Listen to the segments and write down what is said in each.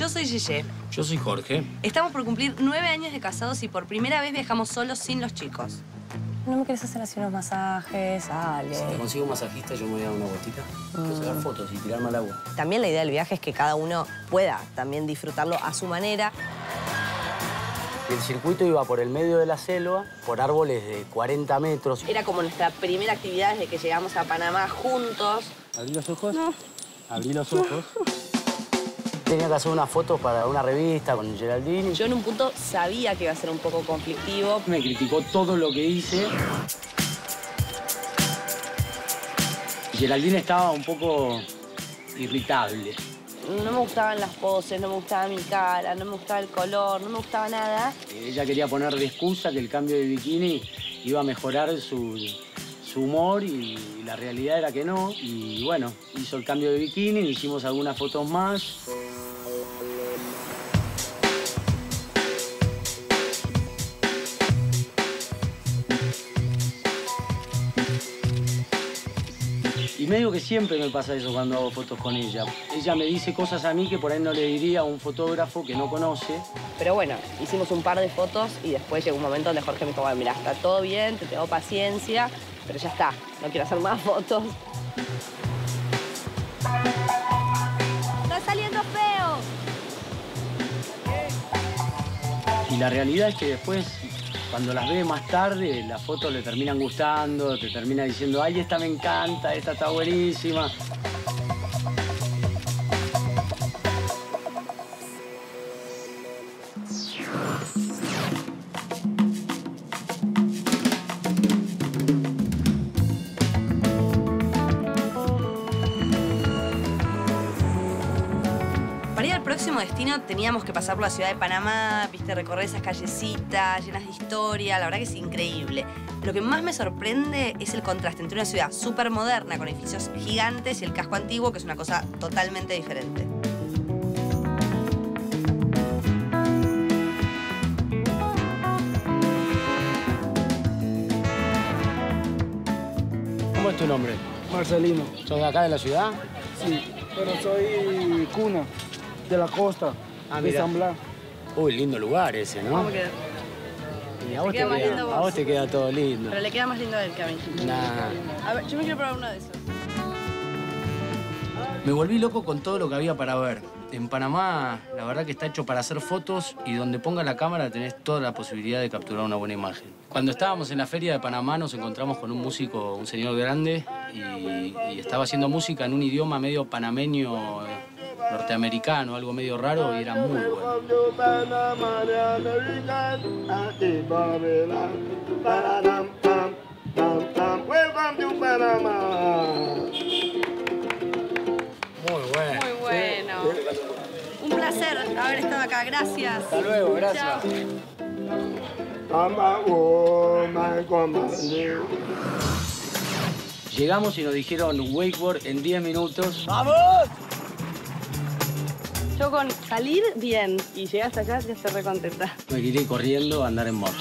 Yo soy Yeye. Yo soy Jorge. Estamos por cumplir 9 años de casados y por primera vez viajamos solos sin los chicos. ¿No me querés hacer así unos masajes? Dale. Si te consigo un masajista, yo me voy a dar una vueltita. Quiero sacar fotos y tirarme al agua. También la idea del viaje es que cada uno pueda también disfrutarlo a su manera. El circuito iba por el medio de la selva, por árboles de 40 metros. Era como nuestra primera actividad desde que llegamos a Panamá juntos. ¿Abrí los ojos? No. Abrí los ojos. Tenía que hacer unas fotos para una revista con Geraldine. Yo en un punto sabía que iba a ser un poco conflictivo. Me criticó todo lo que hice. Geraldine estaba un poco irritable. No me gustaban las poses, no me gustaba mi cara, no me gustaba el color, no me gustaba nada. Ella quería poner de excusa que el cambio de bikini iba a mejorar su humor y la realidad era que no. Y bueno, hizo el cambio de bikini, hicimos algunas fotos más. Y medio que siempre me pasa eso cuando hago fotos con ella. Ella me dice cosas a mí que por ahí no le diría a un fotógrafo que no conoce. Pero bueno, hicimos un par de fotos y después llegó un momento donde Jorge me dijo, bueno, mira, está todo bien, te tengo paciencia, pero ya está, no quiero hacer más fotos. ¡Está saliendo feo! Y la realidad es que después, cuando las ve más tarde, las fotos le terminan gustando, te termina diciendo, ay, esta me encanta, esta está buenísima. Para ir al próximo destino teníamos que pasar por la ciudad de Panamá, viste, recorrer esas callecitas llenas de historia, la verdad que es increíble. Lo que más me sorprende es el contraste entre una ciudad súper moderna con edificios gigantes y el casco antiguo, que es una cosa totalmente diferente. ¿Cómo es tu nombre? Marcelino. ¿Sos de acá de la ciudad? Sí, pero soy cuna de la costa, de mira. San Blas. Uy, lindo lugar ese, ¿no? ¿Cómo queda? Y a vos, queda más lindo a vos. vos te queda todo lindo. Pero le queda más lindo a él que a mí. Nah. A ver, yo me quiero probar uno de esos. Me volví loco con todo lo que había para ver. En Panamá, la verdad que está hecho para hacer fotos y donde ponga la cámara tenés toda la posibilidad de capturar una buena imagen. Cuando estábamos en la feria de Panamá nos encontramos con un músico, un señor grande, y estaba haciendo música en un idioma medio panameño, norteamericano, algo medio raro, y era muy bueno. Muy bueno. Muy bueno. Un placer haber estado acá. Gracias. Hasta luego, gracias. Llegamos y nos dijeron wakeboard en 10 minutos. ¡Vamos! Yo con salir bien y llegar hasta allá ya estoy re contenta. Me quería ir corriendo a andar en moto.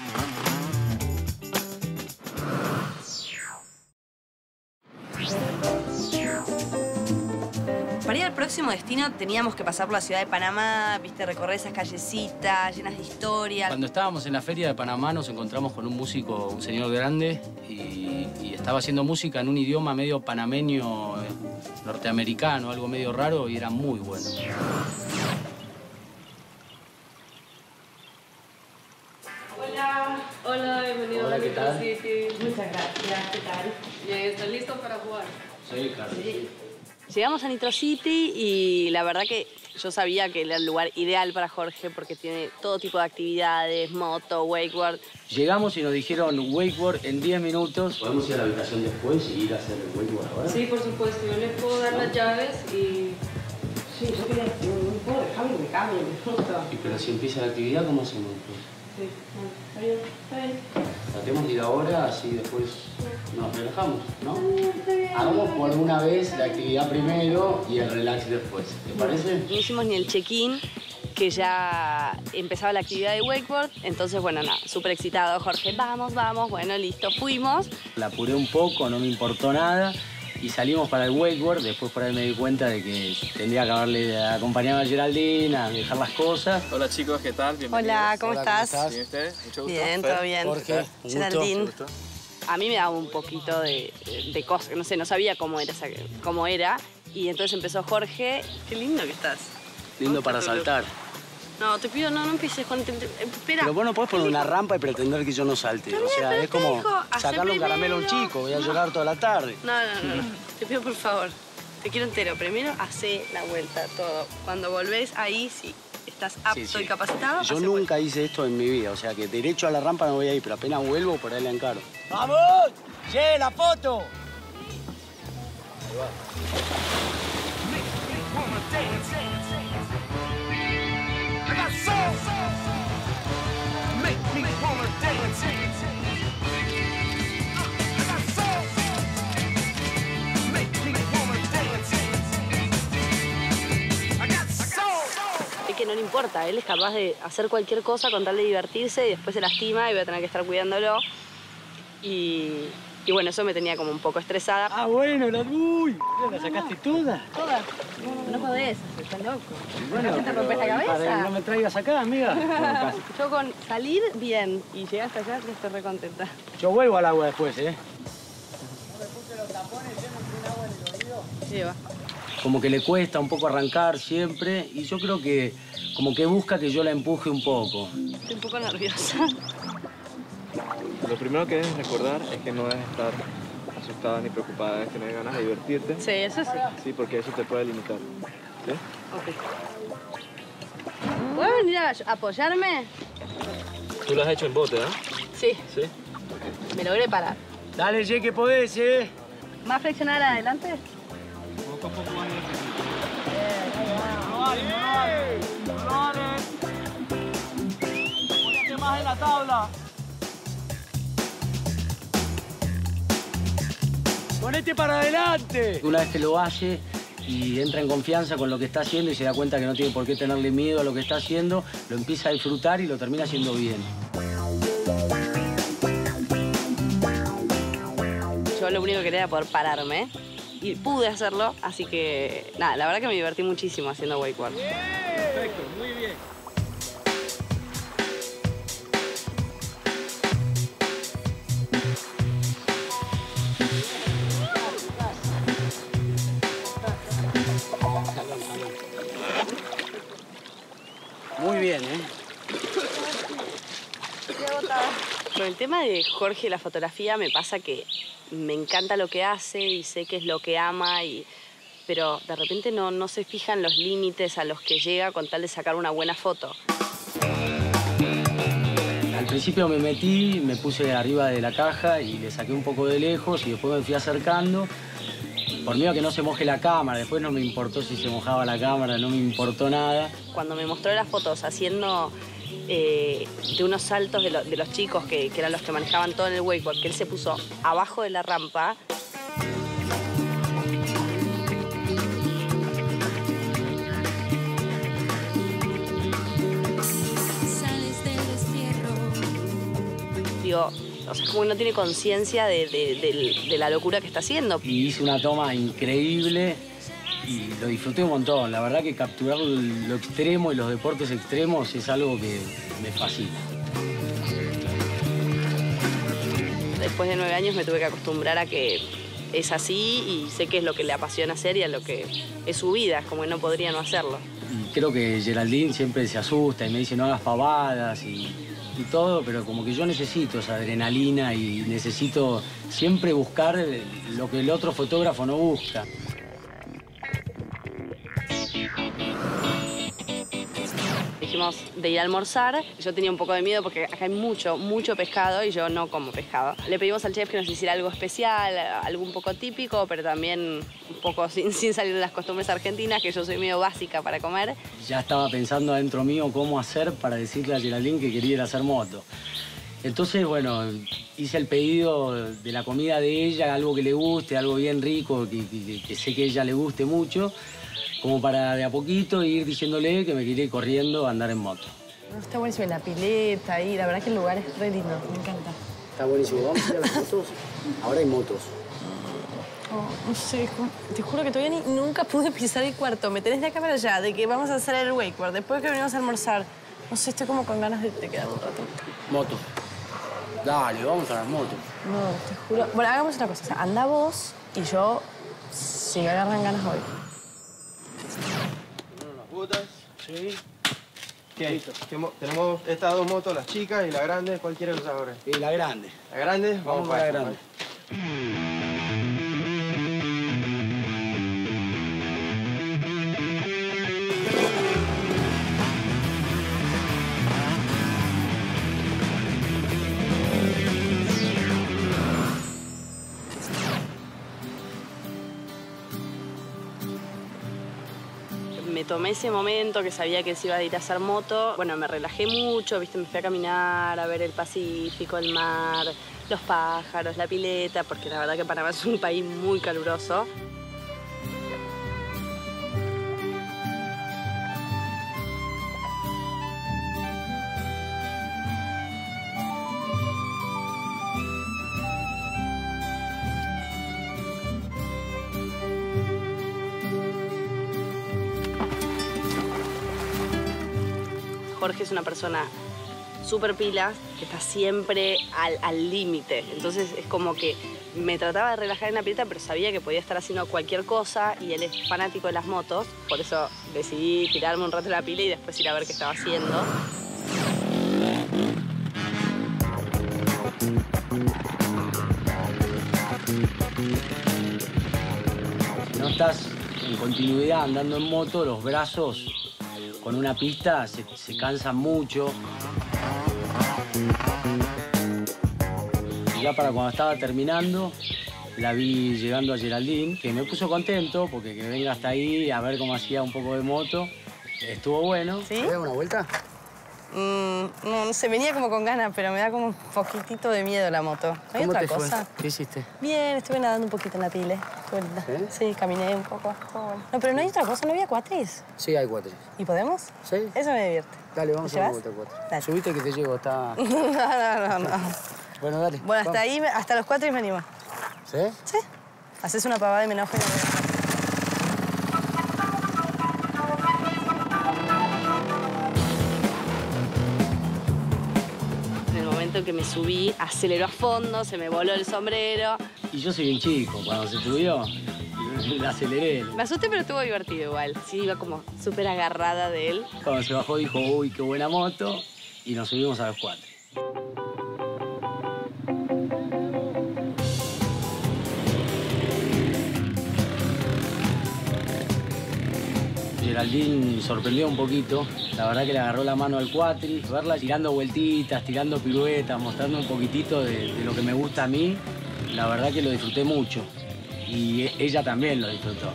Para ir al próximo destino teníamos que pasar por la ciudad de Panamá, viste, recorrer esas callecitas llenas de historia. Cuando estábamos en la feria de Panamá nos encontramos con un músico, un señor grande, y estaba haciendo música en un idioma medio panameño, norteamericano, algo medio raro, y era muy bueno. Hola. Hola, bienvenido Hola, a ¿qué tal? Nitro City. Muchas gracias, ¿qué tal? Bien, ¿estás listo para jugar? Soy el Carlos. Llegamos a Nitro City y la verdad que yo sabía que era el lugar ideal para Jorge porque tiene todo tipo de actividades, moto, wakeboard. Llegamos y nos dijeron wakeboard en 10 minutos. ¿Podemos ir a la habitación después y ir a hacer el wakeboard ahora? Sí, por supuesto. Yo le puedo dar las llaves y... Sí, yo quería, no puedo dejarme que me cambie, me gusta. Y pero si empieza la actividad, ¿cómo hacemos después? Sí, bueno, está bien, está bien. Tratemos de ir ahora, así después nos relajamos, ¿no? Está bien. Hagamos por una vez la actividad primero y el relax después. ¿Te parece? No hicimos ni el check-in, que ya empezaba la actividad de wakeboard. Entonces, bueno, nada, súper excitado. Jorge, vamos, vamos. Bueno, listo, fuimos. La apuré un poco, no me importó nada. y salimos para el wakeboard. Después por ahí me di cuenta de que tendría que haberle acompañado a Geraldine a dejar las cosas. Hola chicos, ¿qué tal? Bienvenidos. Hola, ¿cómo estás? ¿Bien usted? Mucho gusto. Bien, todo bien. Jorge, Geraldine. A mí me daba un poquito de cosas, no sé, no sabía cómo era. Y entonces empezó Jorge. Qué lindo que estás. Lindo para saltar. No, te pido, no empieces con... Espera. Pero vos no podés poner una rampa y pretender que yo no salte. O sea, pero es como te dijo, hacé sacarle un caramelo a un primero. chico. Voy a llorar toda la tarde. No. Te pido por favor. Te quiero entero. Primero, hacé la vuelta, todo. Cuando volvés, ahí sí estás apto y capacitado. Yo hacé nunca hice esto en mi vida. O sea, que derecho a la rampa no voy a ir, pero apenas vuelvo, por ahí le encaro. ¡Vamos! ¡Che, la foto! Ahí va. Es que no le importa, él es capaz de hacer cualquier cosa con tal de divertirse y después se lastima y voy a tener que estar cuidándolo. Y bueno, eso me tenía como un poco estresada. Ah, bueno, la ¿la sacaste toda? Todas. No podés, estás loco. Bueno, ¿Qué te rompes la cabeza? No me traigas acá, amiga. Yo con salir bien y llegar hasta allá estoy re contenta. Yo vuelvo al agua después, ¿eh? Lleva. Como que le cuesta un poco arrancar siempre y yo creo que como que busca que yo la empuje un poco. Estoy un poco nerviosa. Lo primero que debes recordar es que no debes estar asustada ni preocupada, debes tener ganas de divertirte. Sí, eso sí. Sí, porque eso te puede limitar. ¿Sí? Ok. ¿Puedes venir a apoyarme? Tú lo has hecho en bote, ¿eh? Sí, Sí. me logré parar. Dale, Ye, que podés, ¿eh? ¿Más flexionar adelante? Ponete más en la tabla. Ponete para adelante. Una vez que lo hace y entra en confianza con lo que está haciendo y se da cuenta que no tiene por qué tenerle miedo a lo que está haciendo, lo empieza a disfrutar y lo termina haciendo bien. Yo lo único que quería era poder pararme y pude hacerlo, así que nada, la verdad que me divertí muchísimo haciendo wakeboard. Perfecto, muy bien. Muy bien, ¿eh? Con el tema de Jorge, la fotografía, me pasa que me encanta lo que hace y sé que es lo que ama, pero de repente no se fijan los límites a los que llega con tal de sacar una buena foto. Al principio me metí, me puse arriba de la caja y le saqué un poco de lejos y después me fui acercando. Por miedo a que no se moje la cámara, después no me importó si se mojaba la cámara, no me importó nada. Cuando me mostró las fotos haciendo de unos saltos de los chicos que eran los que manejaban todo en el wakeboard, que él se puso abajo de la rampa. Digo, o sea, como que no tiene conciencia de la locura que está haciendo. Y hice una toma increíble y lo disfruté un montón. La verdad que capturar lo extremo y los deportes extremos es algo que me fascina. Después de 9 años me tuve que acostumbrar a que es así y sé que es lo que le apasiona hacer y a lo que es su vida, es como que no podría no hacerlo. Y creo que Geraldine siempre se asusta y me dice no hagas pavadas y todo, pero como que yo necesito esa adrenalina y necesito siempre buscar lo que el otro fotógrafo no busca. Dijimos de ir a almorzar. Yo tenía un poco de miedo porque acá hay mucho pescado y yo no como pescado. Le pedimos al chef que nos hiciera algo especial, algo un poco típico, pero también un poco sin salir de las costumbres argentinas, que yo soy medio básica para comer. Ya estaba pensando adentro mío cómo hacer para decirle a Geraldine que quería ir a hacer moto. Entonces, bueno, hice el pedido de la comida de ella, algo que le guste, algo bien rico, que sé que a ella le guste mucho, como para de a poquito ir diciéndole que me quería ir corriendo a andar en moto. No, está buenísimo, la pileta ahí, la verdad que el lugar es re lindo, me encanta. Está buenísimo. ¿Vamos a ir a las motos? Ahora hay motos. No sé, te juro que todavía nunca pude pisar el cuarto. Me tenés de acá para allá, de que vamos a hacer el wakeboard, después que venimos a almorzar. No sé, estoy como con ganas de quedar un rato. Moto. Dale, vamos a la moto. No, te juro. Bueno, hagamos una cosa. O sea, anda vos y yo, si me agarran ganas, voy. Unas botas. Sí. ¿Qué? Tenemos estas dos motos, las chicas y la grande. ¿Cuál quieres usar ahora? Y la grande. ¿La grande? Vamos para la grande. Me tomé ese momento que sabía que se iba a ir a hacer moto. Bueno, me relajé mucho, ¿viste? Me fui a caminar, a ver el Pacífico, el mar, los pájaros, la pileta, porque la verdad que Panamá es un país muy caluroso. Jorge es una persona súper pila, que está siempre al límite. Entonces es como que me trataba de relajar en la pileta, pero sabía que podía estar haciendo cualquier cosa y él es fanático de las motos. Por eso decidí tirarme un rato en la pila y después ir a ver qué estaba haciendo. Si no estás en continuidad andando en moto, los brazos con una pista se cansan mucho. Y ya para cuando estaba terminando, la vi llegando a Geraldine, que me puso contento porque que venga hasta ahí a ver cómo hacía un poco de moto. Estuvo bueno. ¿Sí? ¿Te da una vuelta? No sé, venía como con ganas, pero me da como un poquitito de miedo la moto. ¿Hay ¿Cómo otra te cosa? fue? ¿Qué hiciste? Bien, estuve nadando un poquito en la pile. Estuvo linda. Sí, caminé un poco. Estuvo bueno. No, pero no hay otra cosa, ¿no había cuatris? Sí, hay cuatro. ¿Y podemos? ¿Sí? Eso me divierte. Dale, vamos a ¿Me dar llevas? una vuelta cuatro. Dale. Subiste que te llevo, está... No. Bueno, dale. Bueno, hasta vamos. ahí, hasta los cuatris me animo. ¿Sí? Sí. Haces una pavada y me enojo y me voy. Que me subí, aceleró a fondo, se me voló el sombrero. Y yo soy bien chico, cuando se subió, la aceleré. Me asusté, pero estuvo divertido igual. Sí, iba como súper agarrada de él. Cuando se bajó dijo, uy, qué buena moto, y nos subimos a los cuatro. Geraldine sorprendió un poquito. La verdad que le agarró la mano al cuatri. Verla tirando vueltitas, tirando piruetas, mostrando un poquitito de lo que me gusta a mí, la verdad que lo disfruté mucho. Y ella también lo disfrutó.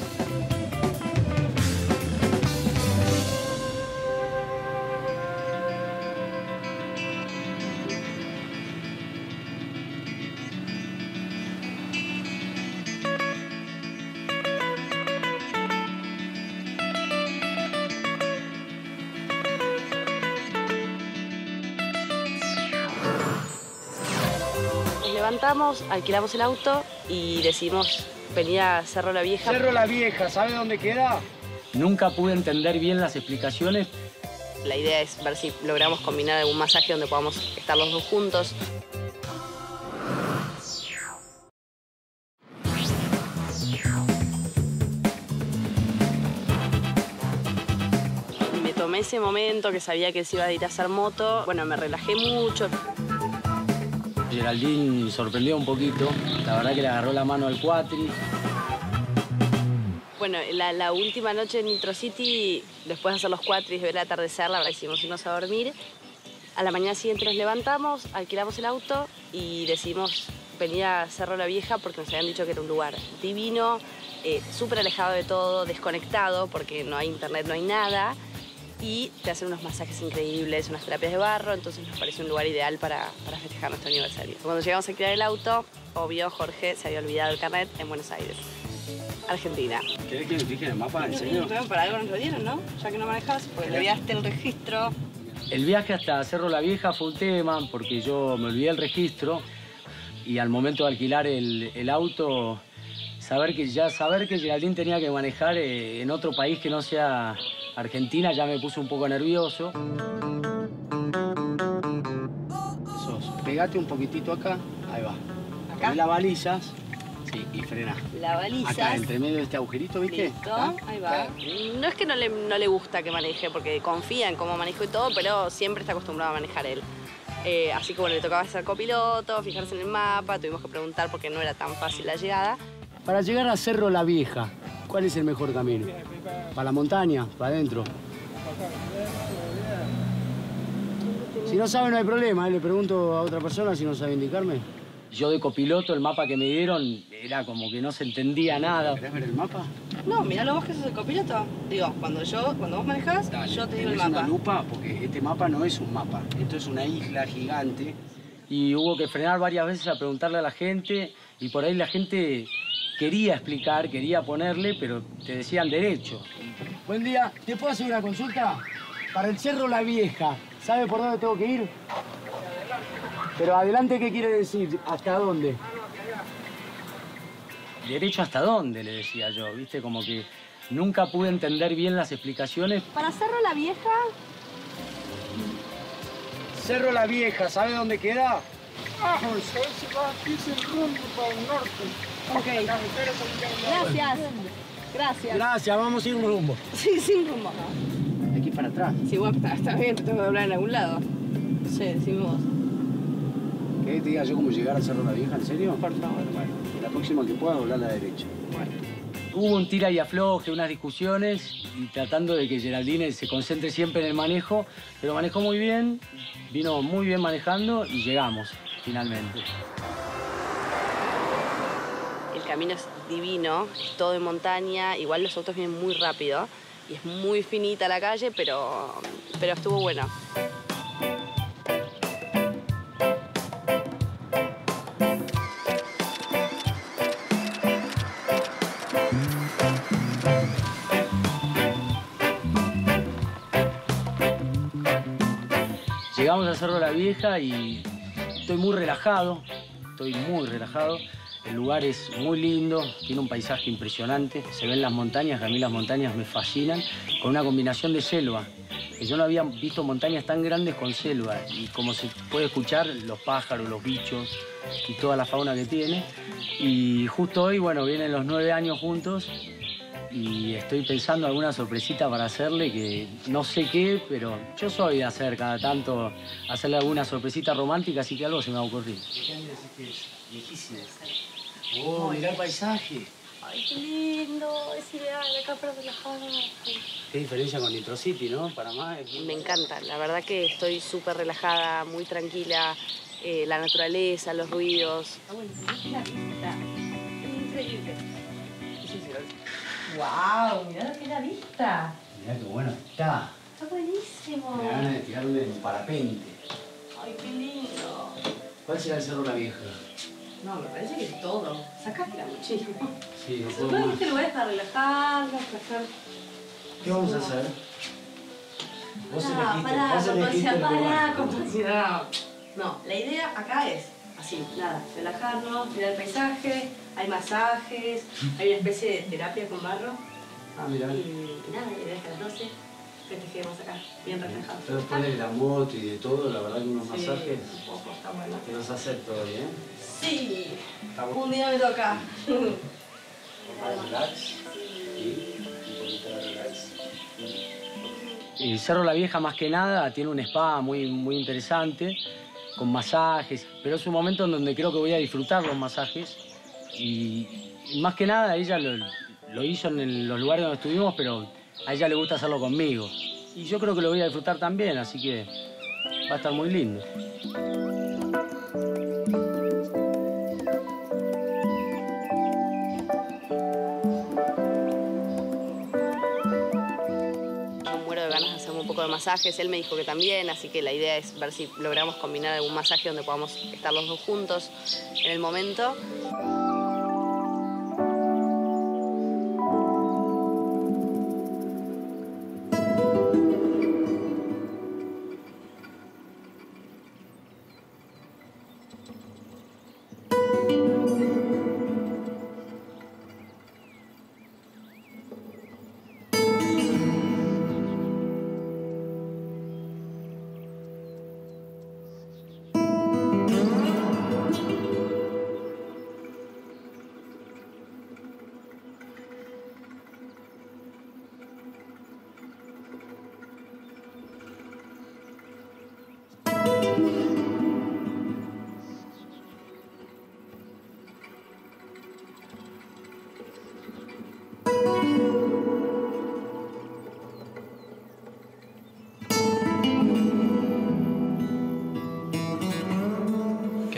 Levantamos, alquilamos el auto y decidimos venir a Cerro La Vieja. Cerro La Vieja, ¿sabe dónde queda? Nunca pude entender bien las explicaciones. La idea es ver si logramos combinar algún masaje donde podamos estar los dos juntos. Me tomé ese momento que sabía que se iba a ir a hacer moto. Bueno, me relajé mucho. Geraldine sorprendió un poquito. La verdad que le agarró la mano al cuatri. Bueno, la última noche en Nitro City, después de hacer los cuatris, de ver el atardecer, la verdad decidimos irnos a dormir. A la mañana siguiente nos levantamos, alquilamos el auto y decidimos venir a Cerro La Vieja porque nos habían dicho que era un lugar divino, súper alejado de todo, desconectado porque no hay internet, no hay nada. Y te hacen unos masajes increíbles, unas terapias de barro, entonces nos pareció un lugar ideal para festejar nuestro aniversario. Cuando llegamos a alquilar el auto, obvio, Jorge se había olvidado el carnet en Buenos Aires, Argentina. ¿Querés que me fije en el mapa? ¿En serio? Por algo nos lo dieron, ¿no? Ya que no manejabas, porque le olvidaste el registro. El viaje hasta Cerro La Vieja fue un tema porque yo me olvidé el registro y al momento de alquilar el auto saber que Geraldine tenía que manejar en otro país que no sea Argentina ya me puso un poco nervioso. Pegate un poquitito acá, ahí va. ¿Acá? Poné las balizas, sí, y frená. La baliza. Acá, entre medio de este agujerito, ¿viste? Listo, Acá. ahí va. No es que no le gusta que maneje, porque confía en cómo manejo y todo, pero siempre está acostumbrado a manejar él. Así que bueno, le tocaba ser copiloto, fijarse en el mapa, tuvimos que preguntar porque no era tan fácil la llegada. Para llegar a Cerro La Vieja, ¿cuál es el mejor camino? ¿Para la montaña? ¿Para adentro? Si no sabe, no hay problema. Le pregunto a otra persona si no sabe indicarme. Yo de copiloto, el mapa que me dieron era como que no se entendía nada. ¿Querés ver el mapa? No, miralo vos que sos el copiloto. Digo, cuando vos manejás, Dale, yo te digo el tenés mapa. una lupa, porque este mapa no es un mapa. Esto es una isla gigante. Y hubo que frenar varias veces a preguntarle a la gente. Y por ahí la gente quería explicar, quería ponerle, pero te decían derecho. Buen día. ¿Te puedo hacer una consulta? Para el Cerro La Vieja, ¿sabe por dónde tengo que ir? Pero adelante, ¿qué quiere decir? ¿Hasta dónde? ¿Derecho hasta dónde? Le decía yo, ¿viste? Como que nunca pude entender bien las explicaciones. Para Cerro La Vieja, Cerro La Vieja, ¿sabe dónde queda? Es el rumbo para el norte. ok. Gracias. Gracias. Gracias, vamos a ir rumbo. Sí, sin rumbo. De aquí para atrás. Sí, bueno, está bien, te tengo que doblar en algún lado. No sé, decime vos. ¿Qué te diga yo cómo llegar al Cerro La Vieja? ¿En serio? Por favor. Bueno, la próxima que pueda doblar a la derecha. Bueno. Hubo un tira y afloje, unas discusiones, y tratando de que Geraldine se concentre siempre en el manejo, pero manejó muy bien, vino muy bien manejando y llegamos, finalmente. El camino es divino, es todo en montaña, igual los autos vienen muy rápido y es muy finita la calle, pero estuvo bueno. Llegamos a Cerro La Vieja y estoy muy relajado. El lugar es muy lindo, tiene un paisaje impresionante. Se ven las montañas, que a mí las montañas me fascinan, con una combinación de selva. Que yo no había visto montañas tan grandes con selva. Y como se puede escuchar, los pájaros, los bichos y toda la fauna que tiene. Y justo hoy, bueno, vienen los 9 años juntos. Y estoy pensando alguna sorpresita para hacerle, que no sé qué, pero yo soy de hacer cada tanto, hacerle alguna sorpresita romántica, así que algo se me va a ocurrir. ¿Qué año decís que es? Viejísimo. Oh, mirá el paisaje. Ay, qué lindo, es ideal, acá para relajar. Qué diferencia con Nitro City, ¿no? Panamá. Me encanta, la verdad que estoy súper relajada, muy tranquila, la naturaleza, los ruidos. Ah, bueno, la vista, increíble. ¡Wow! Mirá lo que es la vista. Mirá qué bueno está. Está buenísimo. Me da ganas de tirarme en parapente. Ay, qué lindo. ¿Cuál será el Cerro La Vieja? No, me parece que es todo. Sacátela muchísimo. Sí, no puedo Supongo que más. este lugar es para relajarnos, para estar... ¿Qué vamos a hacer? Vos Pará, elegiste el lugar. compañera. No, la idea acá es así, nada, relajarnos, mirar el paisaje, hay masajes, hay una especie de terapia con barro. Ah, mira. Y nada, la idea es que a las 12 festejemos acá, bien relajados. Pero después de la moto y de todo, la verdad que unos masajes Un poco, está bueno. que nos acepto hoy, ¿eh? Sí, Está bueno. un día me toca. Para relax. Y un poquito de relax. El Cerro La Vieja, más que nada, tiene un spa muy interesante, con masajes, pero es un momento en donde creo que voy a disfrutar los masajes. Y más que nada, ella lo hizo en los lugares donde estuvimos, pero a ella le gusta hacerlo conmigo. Y yo creo que lo voy a disfrutar también, así que va a estar muy lindo. Un poco de masajes, él me dijo que también, así que la idea es ver si logramos combinar algún masaje donde podamos estar los dos juntos en el momento.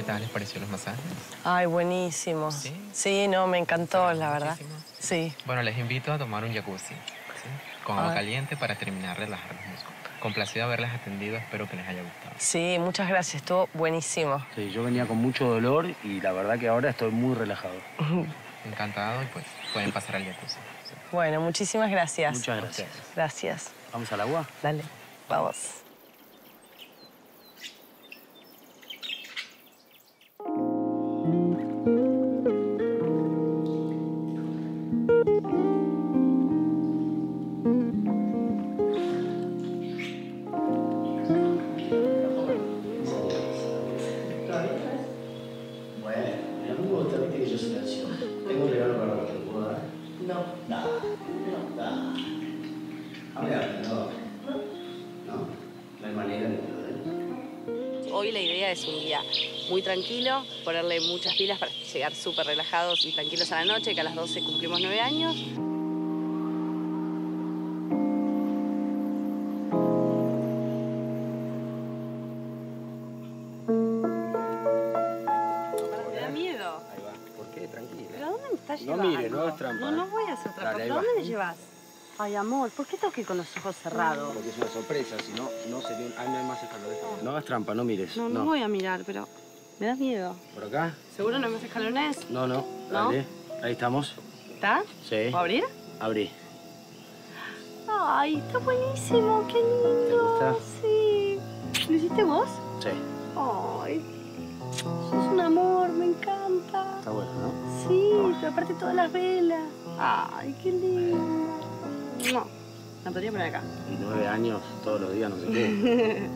tal les pareció los masajes? Ay, buenísimo. ¿Sí? Sí, no, me encantó, la verdad. Muchísimo. Sí. Bueno, les invito a tomar un jacuzzi, ¿sí? Con agua caliente para terminar de relajar los músculos. Complacido haberles atendido, espero que les haya gustado. Sí, muchas gracias, estuvo buenísimo. Sí, yo venía con mucho dolor y la verdad que ahora estoy muy relajado. Encantado y pues pueden pasar al jacuzzi. ¿Sí? Bueno, muchísimas gracias. Muchas gracias. Gracias. ¿Vamos al agua? Dale, vamos. Hoy la idea es un día muy tranquilo, ponerle muchas pilas para llegar súper relajados y tranquilos a la noche, que a las 12 cumplimos 9 años. ¿Te da miedo? Ahí va. ¿Por qué? Tranquila. ¿Pero a dónde me estás llevando? No mire, no hagas trampa. No voy a hacer trampa. Dale, ahí ¿Pero va. dónde me llevas? Ay, amor, ¿por qué tengo que ir con los ojos cerrados? Porque es una sorpresa, si no, no sería un... Ay, no hay más escalones. No hagas trampa, no mires. No voy a mirar, pero me da miedo. ¿Por acá? ¿Seguro no hay más escalones? No. ¿No? Dale. Ahí estamos. ¿Está? Sí. ¿Puedo abrir? Abrí. Ay, está buenísimo, qué lindo. ¿Te gusta? Sí. ¿Lo hiciste vos? Sí. Ay, sos un amor, me encanta. Está bueno, ¿no? Sí, pero aparte todas las velas. Ay, qué lindo. No, la podría poner acá. Y 9 años, todos los días, no sé qué.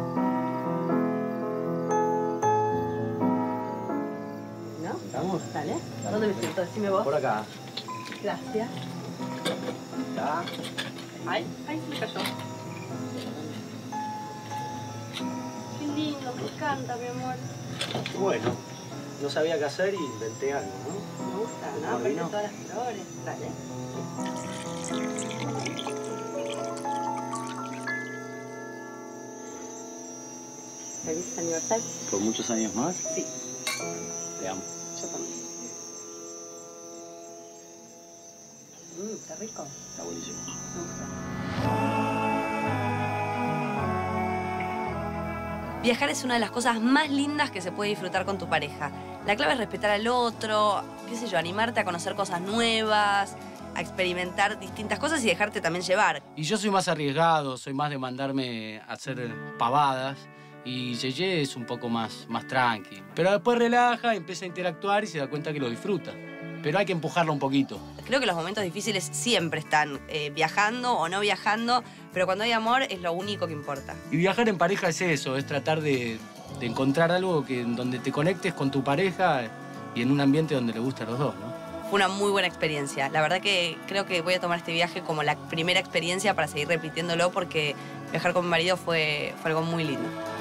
¿No? ¿Estamos? Dale. ¿Dónde me siento? Decime vos. Por acá. Gracias. ¿Está? Ay, se me cayó. Qué lindo, me encanta, mi amor. Bueno, no sabía qué hacer y inventé algo, ¿no? Me gusta, ¿no? ¿No Aparte vino? todas las flores. Dale. Feliz aniversario. ¿Por muchos años más? Sí, Te amo. yo también. Está rico. Está buenísimo. Me gusta. Viajar es una de las cosas más lindas que se puede disfrutar con tu pareja. La clave es respetar al otro, qué sé yo, animarte a conocer cosas nuevas, a experimentar distintas cosas y dejarte también llevar. Y yo soy más arriesgado, soy más de mandarme a hacer pavadas. Y Yeye es un poco más tranqui. Pero después relaja, empieza a interactuar y se da cuenta que lo disfruta. Pero hay que empujarlo un poquito. Creo que los momentos difíciles siempre están viajando o no viajando, pero cuando hay amor es lo único que importa. Y viajar en pareja es eso, es tratar de encontrar algo donde te conectes con tu pareja y en un ambiente donde le guste a los dos, ¿no? Fue una muy buena experiencia. La verdad que creo que voy a tomar este viaje como la primera experiencia para seguir repitiéndolo porque viajar con mi marido fue algo muy lindo.